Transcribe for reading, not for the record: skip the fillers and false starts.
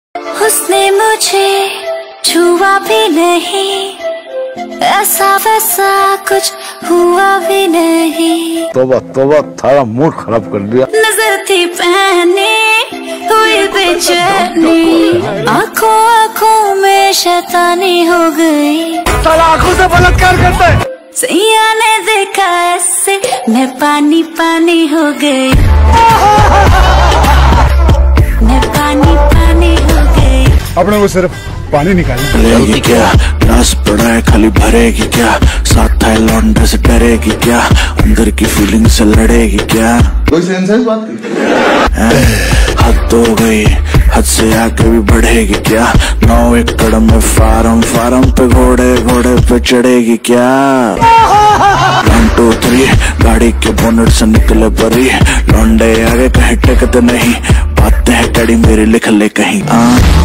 उसने मुझे छुआ भी नहीं, ऐसा वैसा कुछ हुआ भी नहीं। तोबा तोबा, थारा मूड खराब कर दिया। नजर थी पहने हुई बेचैनी, आँखों आँखों में शैतानी हो गई। साला आँखों से बलात्कार करता है। सैया ने देखा ऐसे, मैं पानी पानी हो गई, मैं पानी पानी हो गई। अपने को सिर्फ पानी निकालना। लेगी क्या ग्लास पड़ा है खाली, भरेगी क्या? साथ है लौंडे से डरेगी क्या? अंदर की फीलिंग से लड़ेगी क्या? कोई सेंस है इस बात की? हद हो गई, हद से आगे भी बढ़ेगी क्या? 9 एकड़ में फार्म, फार्म पे घोड़े, घोड़े पे चढ़ेगी क्या? 1 2 3 गाड़ी के बोनट से निकले परी, लौंडे आगे कहीं टेकते नहीं, बातें हैं कड़ी मेरी लिख ले कहीं।